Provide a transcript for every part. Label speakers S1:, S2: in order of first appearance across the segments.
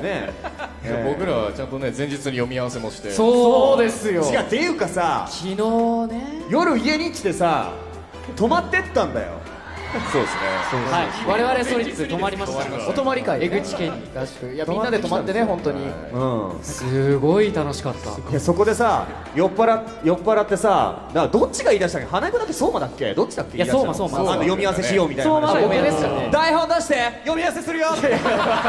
S1: ね。
S2: 僕らはちゃんとね前日に読み合わせもして。
S3: そうですよ。
S1: 違うっていうかさ、
S3: 昨日ね。
S1: 夜家に来てさ泊まってったんだよ。
S2: そうですね。
S3: はい、我々ソリッツ泊まりました。
S4: お泊まり会、
S3: 江口家に合宿。いや、みんなで泊まってね、本当に。すごい楽しかった。
S1: いや、そこでさ酔っ払ってさ、だからどっちが言い出したっけ？花江君だっけ相馬だっけ？どっちだっけ？
S3: いや、相馬
S1: 読み合わせしようみたいな。
S3: 相馬は僕ですからね。
S1: 台本出して読み合わせするよ。
S3: そんな、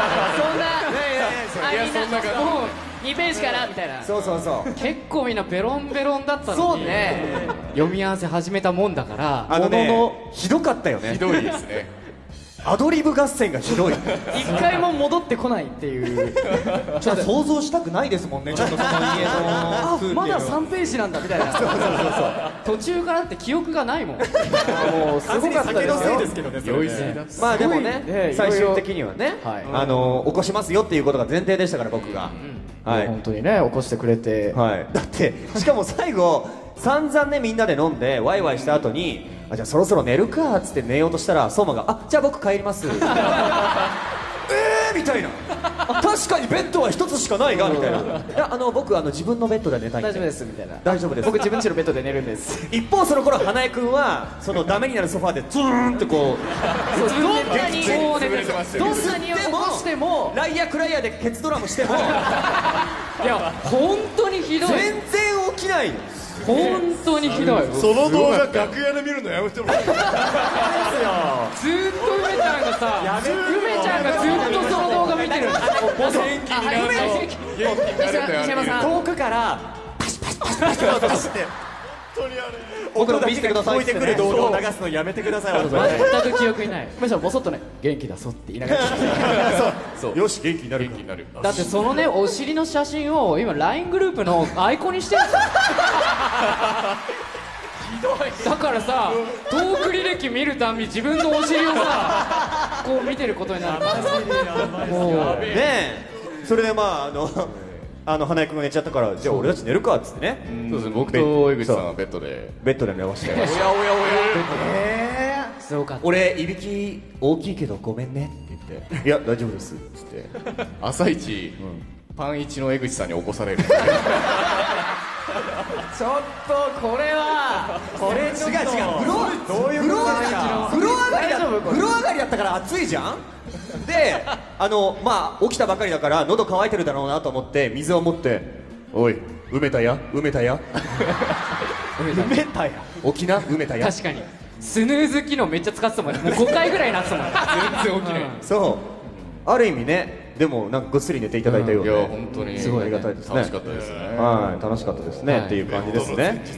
S3: もう2ページからみたいな。
S1: そうそうそう。
S3: 結構みんなベロンベロンだったのに。そうね。読み合わせ始めたもんだから。
S1: ひどかったよね。
S2: ひどいですね。
S1: アドリブ合戦がひどい。
S3: 一回も戻ってこないっていう。
S1: ちょっと想像したくないですもんね。ちょっとその家の風景。
S3: まだ3ページなんだみたいな。途中からって記憶がないもん。もうすごかったですよ。
S2: 酔いすぎだ。
S1: まあでもね、最終的にはね、起こしますよっていうことが前提でしたから、僕が。
S3: 本当にね、起こしてくれて。
S1: だってしかも最後散々ねみんなで飲んでワイワイした後に、じゃあそろそろ寝るかっつって寝ようとしたら、相馬がじゃあ僕帰ります。みたいな。確かにベッドは一つしかないがみたいな。いや僕自分のベッドで寝たいんで。
S3: 大丈夫ですみたいな。
S1: 大丈夫です。
S3: 僕自分家のベッドで寝るんです。
S1: 一方その頃花江君はそのダメになるソファーでズーンってこう、
S3: どんなに起こしても
S1: ライアクライアでケツドラムしても、い
S3: や本当にひどい。
S1: 全然起きないの。
S3: 本当にひどい。
S2: その動画楽屋で見るのやめてもらっていいですか？
S3: ずーっと梅ちゃんがさ、梅ちゃんがずっとその動画見てる。
S2: 元気になるの。元気になるんだよ。
S3: 西山さん、
S1: 遠くからパシパシパシパシって音して、僕の短く聞こえてくる動画を流すのやめてください。
S3: 全く記憶にない。梅ちゃんボソッとね、元気だそって言いながら。
S1: よし元気になる。
S2: 元気になる。
S3: だってそのね、お尻の写真を今 LINE グループのアイコンにしてるんですよ。だからさ、トーク履歴見るたび自分のお尻をさ、こう見てることになる。
S1: もうね、それでまあ花江君が寝ちゃったから、じゃあ俺たち寝るかっつってね。
S2: そうですね。僕と江口さんはベッドで
S1: 寝ましたよ。
S2: おや
S3: すごかった。
S1: 俺いびき大きいけどごめんねって言って、いや大丈夫ですっつって、
S2: 朝一パン一の江口さんに起こされる。
S3: ちょっとこれは
S1: 違う風呂上がりだったから暑いじゃん。でまあ起きたばかりだから喉乾いてるだろうなと思って水を持って、おい埋めたや起きな埋めたや。
S3: 確かにスヌーズ機能めっちゃ使ってたもんね。もう5回ぐらいなってたもんね。
S2: 全然起きない。
S1: そうある意味ね。でもなんかぐっすり寝ていただいたようで、
S2: いや本当に
S1: すごいありがたいですね。
S2: 楽しかったですね。
S1: はい、楽しかったですねっていう感じですね。